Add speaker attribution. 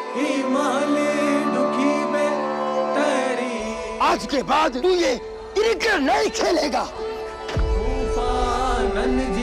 Speaker 1: आज के बाद तू ये क्रिकेट नहीं खेलेगा।